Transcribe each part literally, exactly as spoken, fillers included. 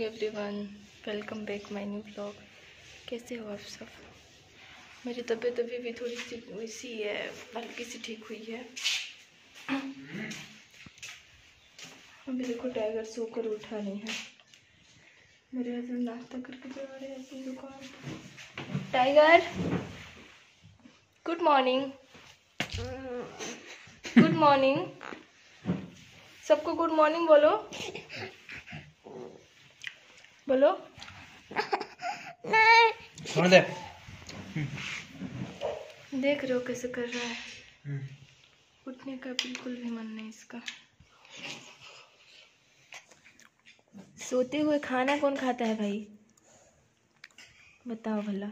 Everyone, welcome back my new blog. कैसे हो आप सब? मेरी तबीयत अभी भी थोड़ी सी वैसी है, हल्की सी ठीक हुई है। अभी देखो टाइगर सोकर उठा नहीं है। मेरे हस्बैंड नाश्ता करके जा रहे हैं अपनी दुकान। Tiger, good morning. Good morning, सबको गुड मॉर्निंग बोलो बोलो। छोड़ दे। देख रहे हो कैसे कर रहा है, उठने का बिल्कुल भी मन नहीं इसका। सोते हुए खाना कौन खाता है भाई, बताओ भला।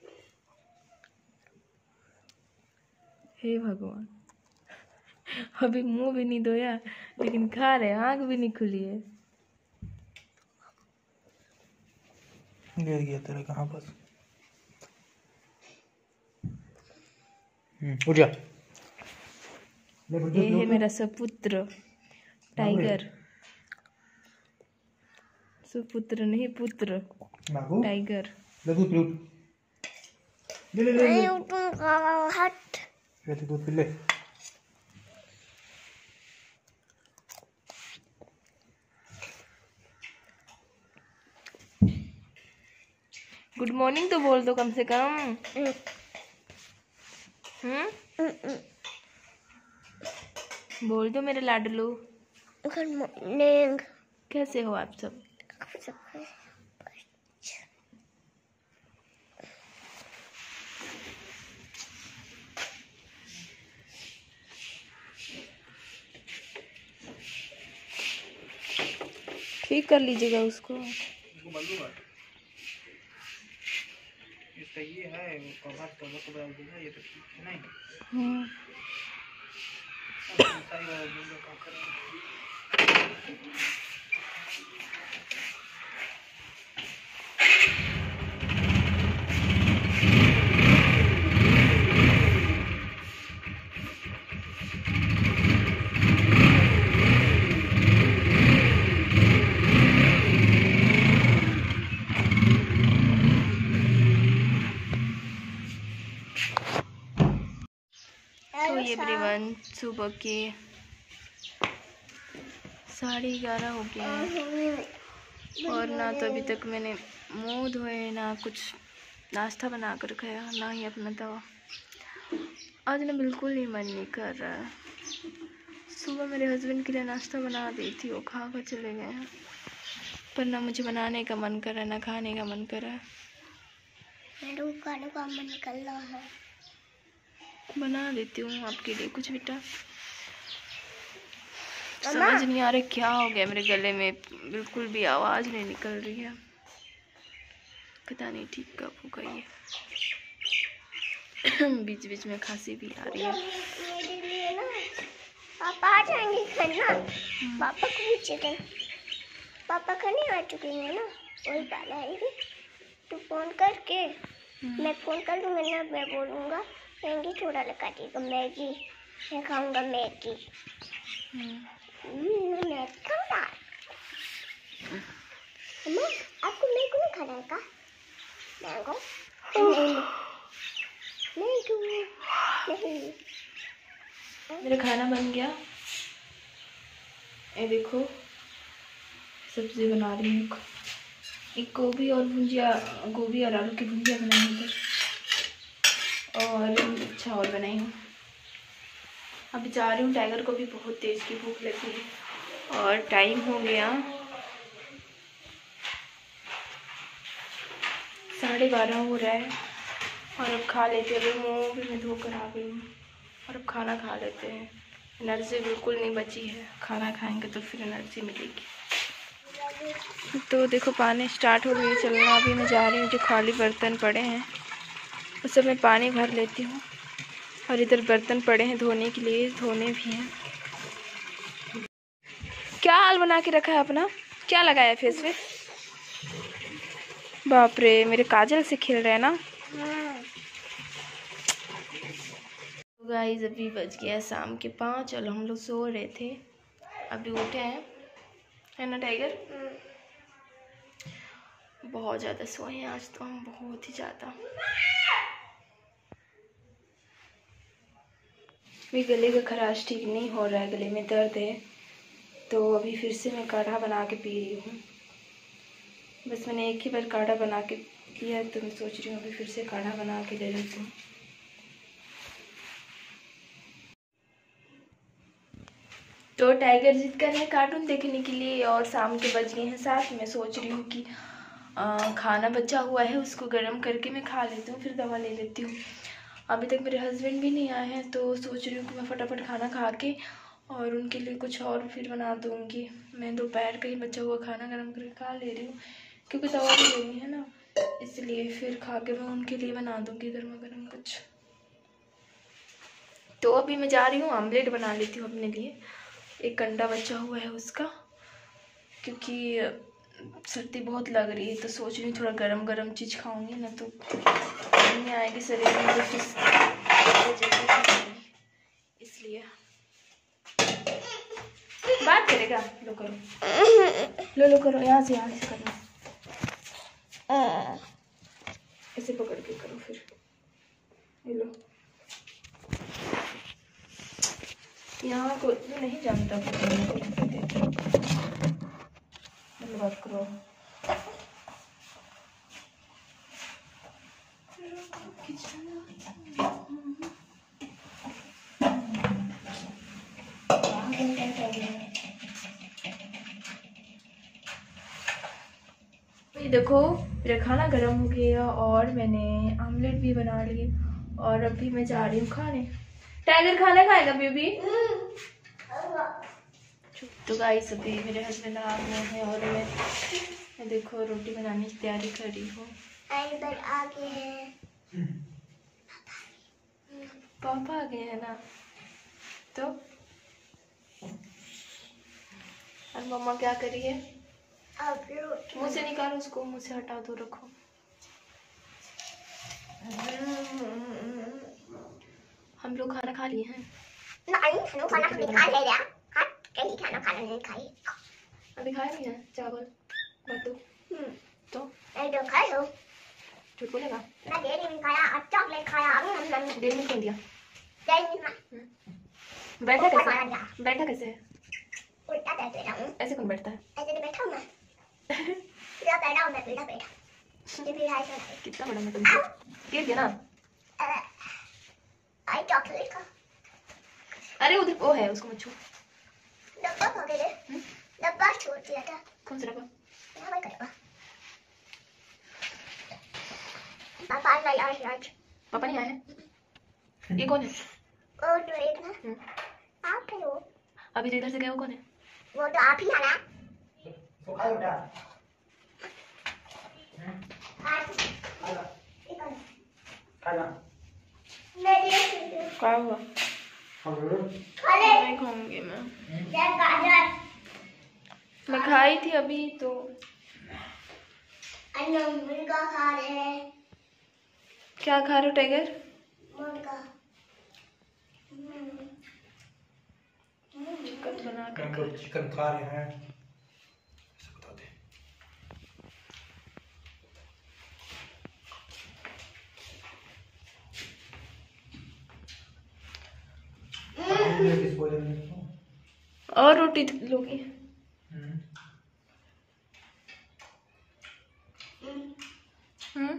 हे भगवान, अभी मुंह भी नहीं धोया लेकिन खा रहे, आंख भी नहीं खुली है। गिर गया तेरा कहाँ बस। उठ जा। ये है मेरा सपुत्र टाइगर। सुपुत्र नहीं, पुत्र टाइगर। ले दूध पी, ले ले ले ले हट, ले दूध पी ले। गुड मॉर्निंग तो बोल दो कम से कम। हम्म बोल दो मेरे लाडलू। Good morning. कैसे हो आप सब? ठीक कर लीजिएगा उसको। इसका ये है कवर कवर को डाल दूंगा, ये तो ठीक है नहीं। हम्म सारी वाला दूंगा क्या करें। तो एवरीवन, सुबह के साढ़े ग्यारह हो गए हैं और ना तो अभी तक मैंने मुंह धोए, ना कुछ नाश्ता बना कर खाया, ना ही अपना दवा। आज ना बिल्कुल ही मन नहीं कर रहा है। सुबह मेरे हस्बैंड के लिए नाश्ता बना दी थी, वो खा कर चले गए हैं, पर ना मुझे बनाने का मन कर रहा है ना खाने का मन कर रहा है। खाने का मन निकल रहा है, बना देती हूँ आपके लिए कुछ बेटा। समझ नहीं आ रहा क्या हो गया मेरे गले में, बिल्कुल भी आवाज़ नहीं निकल रही है, पता नहीं ठीक कब होगा ये। बीच बीच में खांसी भी आ रही है। मेरे लिए ना पापा आ जाएंगे खाना, पापा को पूछेगा, पापा खाने आ चुके हैं ना, वही डाल आएंगे। तो फोन करके मैं फोन कर लूँगा ना, मैं बोलूँगा मैगी थोड़ा लगा देगा, मैगी मैं खाऊंगा मैगी। मैं खाऊंगा। अम्मा आपको मैंगो नहीं खाना है का? मैंगो मैंगो नहीं। मेरा खाना बन गया, ये देखो सब्जी बना रही हूँ। एक गोभी और भुंजिया, गोभी और आलू की भुंजिया बनाई हूँ और चावल बनाई हूँ। अभी जा रही हूँ, टाइगर को भी बहुत तेज की भूख लगी है और टाइम हो गया साढ़े बारह हो रहा है और अब खा लेते हैं। अभी मुँह भी मैं धोकर आ गई हूँ और अब खाना खा लेते हैं। एनर्जी बिल्कुल नहीं बची है, खाना खाएंगे तो फिर एनर्जी मिलेगी। तो देखो पानी स्टार्ट हो गई चलना। अभी मैं जा रही हूँ, जो खाली बर्तन पड़े हैं उस सब में पानी भर लेती हूँ और इधर बर्तन पड़े हैं धोने के लिए, धोने भी हैं। क्या हाल बना के रखा है अपना, क्या लगाया फेस पे? बाप रे, मेरे काजल से खेल रहे हैं ना। तो गाइस अभी बज गया शाम के पाँच और हम लोग सो रहे थे, अभी उठे हैं, है ना टाइगर? बहुत ज़्यादा सोए हैं आज तो हम, बहुत ही ज़्यादा। मेरे गले का खराश ठीक नहीं हो रहा है, गले में दर्द है, तो अभी फिर से मैं काढ़ा बना के पी रही हूँ। बस मैंने एक ही बार काढ़ा बना के पिया, तो मैं सोच रही हूँ अभी फिर से काढ़ा बना के ले लेती हूँ। तो टाइगर जिद कर रहे हैं कार्टून देखने के लिए, और शाम के बज गए हैं साथ। मैं सोच रही हूँ कि आ, खाना बचा हुआ है, उसको गर्म करके मैं खा लेती हूँ, फिर दवा ले लेती हूँ। अभी तक मेरे हस्बैंड भी नहीं आए हैं, तो सोच रही हूँ कि मैं फटाफट खाना खा के और उनके लिए कुछ और फिर बना दूँगी। मैं दोपहर का ही बचा हुआ खाना गर्म करके खा ले रही हूँ, क्योंकि दवा भी लेनी है ना, इसलिए फिर खा के मैं उनके लिए बना दूँगी गर्मा गर्म कुछ। तो अभी मैं जा रही हूँ आमलेट बना लेती हूँ अपने लिए। एक अंडा बचा हुआ है उसका, क्योंकि सर्दी बहुत लग रही है, तो सोच रही हूँ थोड़ा गरम गरम चीज़ खाऊंगी ना, तो गर्मी आएगी शरीर में, तो इसलिए बात करेगा। लो करो, लो लो करो, यहाँ से यहाँ से करो, ऐसे पकड़ के करो, फिर ये लो। यहाँ को नहीं जानता, बात करो। ये देखो मेरा खाना गर्म हो गया और मैंने आमलेट भी बना लिए, और अभी मैं जा रही हूँ खाने। टाइगर खाना खाएगा बेबी? तो गाइस अभी मेरे हस्बैंड आ गए हैं और मैं मैं देखो रोटी बनाने की तैयारी कर रही हूँ। आ गए हैं, पापा आ गए हैं ना, तो और मम्मा क्या कर रही है? मुँह से निकालो उसको, मुँह से हटा दो, रखो। हम लोग खाना खा लिए हैं। नहीं, खाना हमने खा लिया। कहीं खाना खाना नहीं खाई, अभी खाए नहीं है चावल बत्तू। तो मैं तो खाई हूँ। झूठ बोलेगा? मैं डेरी में खाया और चॉकलेट खाया। अभी डेरी में कौन दिया? डेरी में बैठा कैसे? बैठा कैसे है? उल्टा बैठ रहा हूँ। ऐसे कौन बैठता है? ऐसे तो बैठा हूँ मैं। सीधा बैठा हूँ मैं, सीधा बैठा। ये भी है कितना बड़ा मतलब गिर गया ना? आई चॉकलेट का। अरे उधर वो है, उसको मत छू। डब्बा खा गए, डब्बा छोड़ दिया था। कौन सा डब्बा? मैं करूँगा। पापा नहीं आए आज। पापा नहीं आए हैं? ये कौन है? वो तो एक ना, आप है वो। अभी जो इधर से गया वो कौन है? वो तो आप ही है ना। तो खाओ बेटा। खाना। क्या हुआ? नहीं खाऊंगी मैं। मैं खाई थी अभी तो। मुर्गा खा रहे हैं। क्या खा रहे हो टाइगर? मुर्गा। चिकन बना कर। चिकन खा रहे हैं। बता दे। और रोटी लोगी? हम्म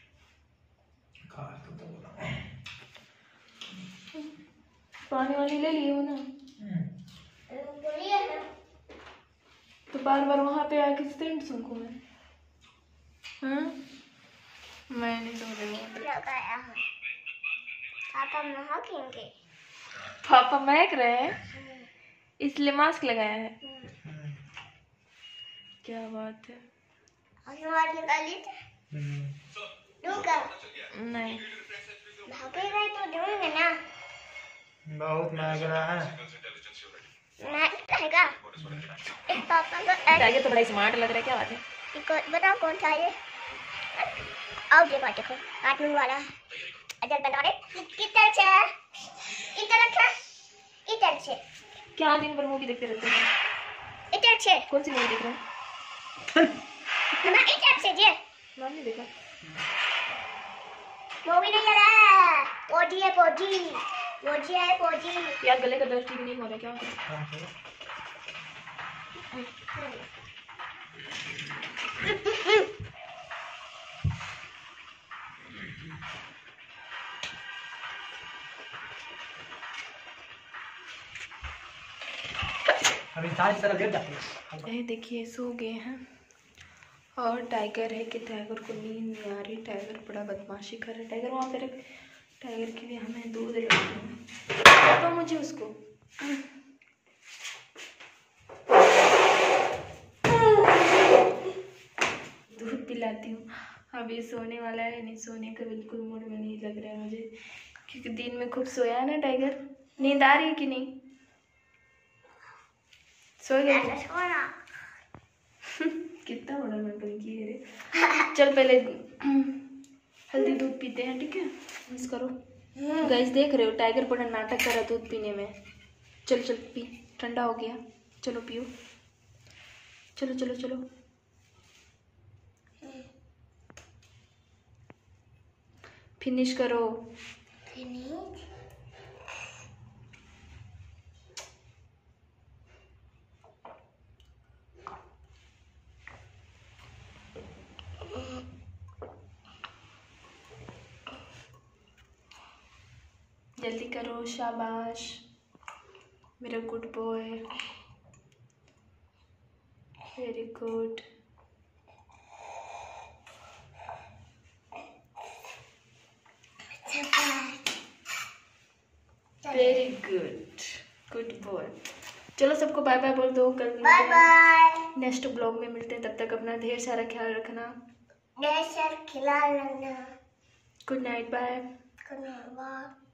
पानी वानी ले लिए हो ना? तो बार बार वहां पे आके स्टैंड सुनको मैं। हाँ मैं नहीं सो रही हूँ। पापा महकेंगे। पापा महक रहे हैं इसलिए मास्क लगाया है। क्या बात है। अनुवाद निकाली दूंगा। नहीं भागेगा तो दूंगा ना। बहुत महक रहा है। महकेगा। एक पापा को टाइगर तो बड़ा स्मार्ट लग रहा है, क्या बात है? एक बताओ कौन सा है? आओ ये बात देखो, कार्टून वाला। अजय बता रहे किधर से इधर रखा, इधर से। क्या दिन भर मूवी देखते रहते हैं? इधर से कौन सी मूवी देख रहे हैं? ना इधर मैसेज है। मम्मी देखा मूवी नहीं आ रहा है। पोजी है पोजी, पोजी है पोजी। यार गले का दर्द ठीक नहीं हो रहा, क्या करूं? अभी सारी तरह गिर जाती है। ये देखिए सो गए हैं और टाइगर है कि टाइगर को नींद नहीं आ रही। टाइगर बड़ा बदमाशी कर रहा है। टाइगर वहाँ पे रख। टाइगर के लिए हमें दूध लेना तो मुझे उसको दूध पिलाती हूँ। अभी सोने वाला है, नहीं सोने का बिल्कुल मूड में नहीं लग रहा है मुझे, क्योंकि दिन में खूब सोया है ना। टाइगर नींद आ रही है कि नहीं? सो गया। कितना बड़ा नटंकी की है रे। चल पहले हल्दी दूध पीते हैं, ठीक है? मिस करो गाइस, देख रहे हो टाइगर बड़ा नाटक कर रहा दूध पीने में। चल चल पी, ठंडा हो गया, चलो पियो, चलो चलो चलो। फिनिश करो। फिनिश। जल्दी करो, शाबाश मेरा good boy, very good. Very good, good boy. चलो सबको बाय बाय बोल दो, कल बाय बाय। नेक्स्ट ब्लॉग में मिलते हैं, तब तक अपना ढेर सारा ख्याल रखना। ढेर सारा ख्याल रखना। Good night, bye. Good night, bye.